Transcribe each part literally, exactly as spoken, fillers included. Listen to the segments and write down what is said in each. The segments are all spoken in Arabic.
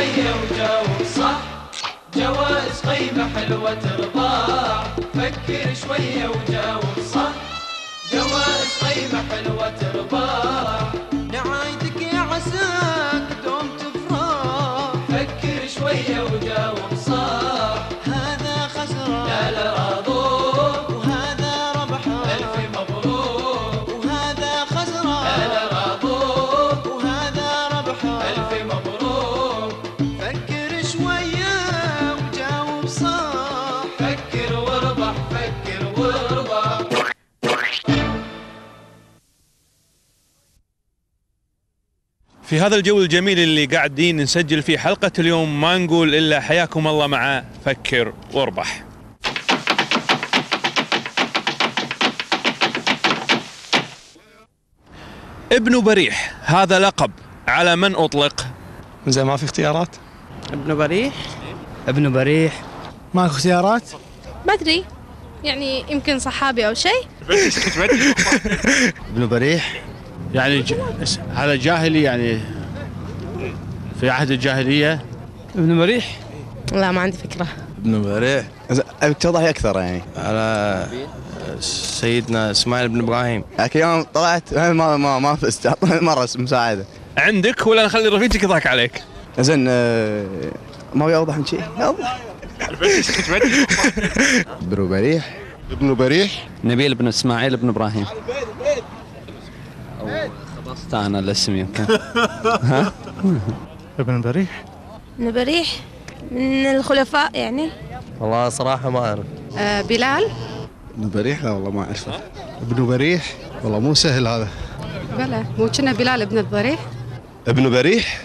شوية وجاوب صح، جوائز قيمة حلوة ترضى. فكر شوية وجاوب صح، جوائز قيمة حلوة ترضى. نعايدك يا عساك دوم تفرح، فكر شوية وجاوب صح. هذا خسران لا لا راضوك، وهذا ربح ألف مبروك. وهذا خسران لا لا راضوك، وهذا ربح ألف مبروك. فكر شوية وجاوب صح، فكر واربح، فكر واربح. في هذا الجو الجميل اللي قاعدين نسجل فيه حلقة اليوم ما نقول إلا حياكم الله مع فكر واربح. ابن بريح هذا لقب على من أطلق؟ زي ما في اختيارات. ابن بريح. ابن بريح ماكو اختيارات؟ ما أدري، يعني يمكن صحابي أو شيء. ابن بريح يعني ج... هذا جاهلي، يعني في عهد الجاهلية. ابن بريح لا ما عندي فكرة. ابن بريح أبيك توضحي أكثر يعني. على سيدنا إسماعيل بن إبراهيم. لكن يوم طلعت ما ما ما فزت، أعطني مرة مساعدة. عندك ولا نخلي رفيقك يضحك عليك؟ زين آه ما أبي أوضح من شيء. أوضح. ابن بريح. ابن بريح نبيل بن إسماعيل بن إبراهيم. أو خلصت أنا الاسم يمكن. ها؟ ابن بريح. ابن بريح من الخلفاء يعني. والله صراحة ما أعرف. آه بلال. ابن بريح لا والله ما أعرفه. ابن بريح والله مو سهل هذا. بلى مو كنا بلال ابن الضريح. ابن بريح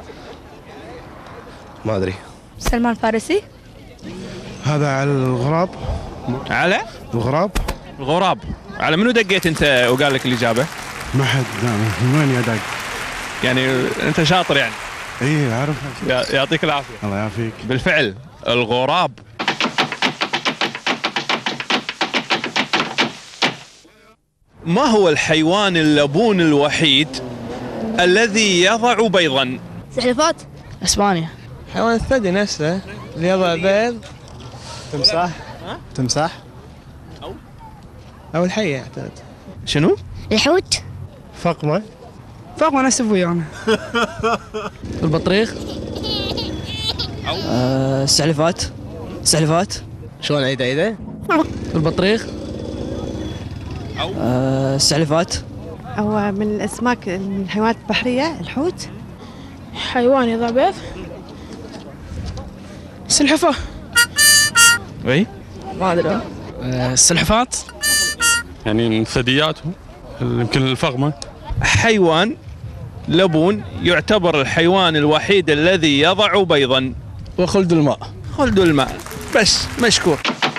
ما أدري. سلمان الفارسي. هذا على الغراب. على الغراب. الغراب. على منو دقيت أنت وقال لك الإجابة؟ ما حد. من وين يدق؟ يعني أنت شاطر يعني. اي اعرف. يعطيك العافية. الله يعافيك. بالفعل الغراب. ما هو الحيوان اللبون الوحيد الذي يضع بيضا؟ سلحفاة. اسبانيا. حيوان الثدي نفسه اللي يضع بيض. تمساح. تمساح أو أو الحية أعتقد. شنو؟ الحوت. فقمة. فوق ما نسب ويانا. البطريق. أو آه السلحفاة. السلحفاة. شلون عيد عيده؟ البطريق. أو آه السلحفاة. هو من الأسماك، من الحيوانات البحرية الحوت. حيوان يضع بيض. سلحفاة. اي ما أدري. آه السلحفاة. يعني الثدييات يمكن الفقمة. حيوان لبون يعتبر الحيوان الوحيد الذي يضع بيضا. وخلد الماء. خلد الماء. بس مشكور.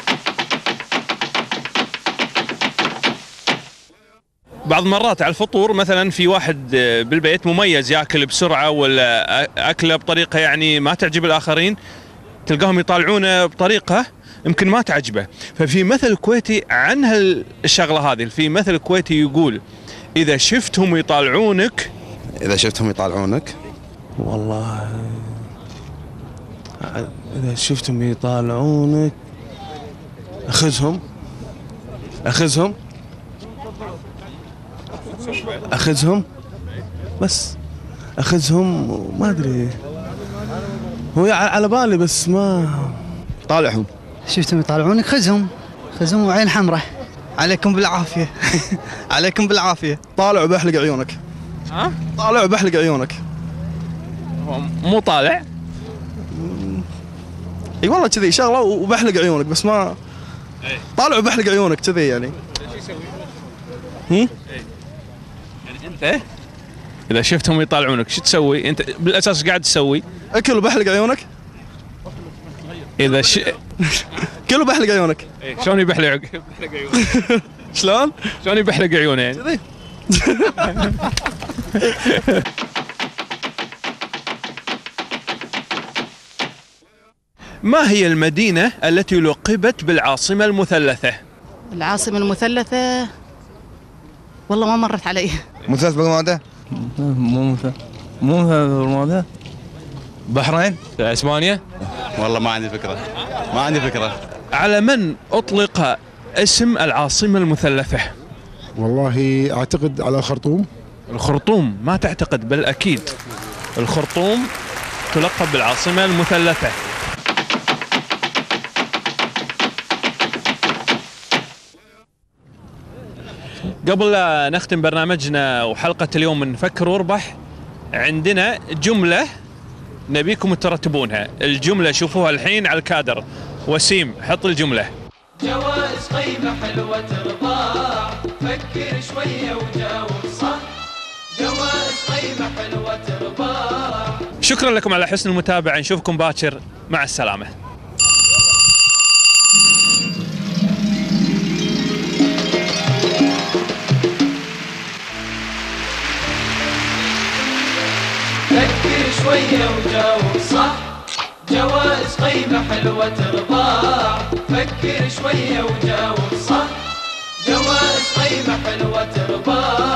بعض مرات على الفطور مثلا في واحد بالبيت مميز ياكل بسرعة ولا أكله بطريقة يعني ما تعجب الآخرين، تلقاهم يطالعونه بطريقة يمكن ما تعجبه. ففي مثل كويتي عن هالشغلة هذه، في مثل كويتي يقول إذا شفتهم يطالعونك. إذا شفتهم يطالعونك والله إذا شفتهم يطالعونك أخذهم أخذهم أخذهم بس أخذهم ما أدري، هو على بالي بس ما. طالعهم. شفتهم يطالعونك خذهم خذهم وعين حمراء. عليكم بالعافية. عليكم بالعافية. طالع وبحلق عيونك. ها؟ طالع وبحلق عيونك. مو طالع. اي والله كذي شغله وبحلق عيونك بس ما. طالع وبحلق عيونك كذي يعني. هم؟ يعني انت اذا شفتهم يطالعونك شو تسوي؟ انت بالاساس قاعد تسوي؟ اكل وبحلق عيونك. اذا ش... كل وبحلق عيونك. شلون يبحلق عيونك؟ شلون؟ شلون يبحلق عيونه يعني؟ كذي. ما هي المدينة التي لقبت بالعاصمة المثلثة؟ العاصمة المثلثة والله ما مرت علي. مثلث برمودا؟ مو مثل مو مثل برمودا. بحرين. اسبانيا. والله ما عندي فكره، ما عندي فكره. على من اطلق اسم العاصمه المثلثه؟ والله اعتقد على خرطوم. الخرطوم؟ ما تعتقد بل اكيد الخرطوم تلقب بالعاصمه المثلثه. قبل لا نختم برنامجنا وحلقه اليوم من فكر واربح، عندنا جمله نبيكم ترتبونها. الجمله شوفوها الحين على الكادر. وسيم حط الجمله. جوائز قيمة حلوة ترضاع، فكر شوية وجاوب صح. جوائز قيمة حلوة ترضاع. شكرا لكم على حسن المتابعة، نشوفكم باكر، مع السلامة. فكر شوية وجاوب صح. جوائز قيمة حلوة ترضاع، فكر شوية وجاوب صح. جوائز قيمة حلوة ترضاع.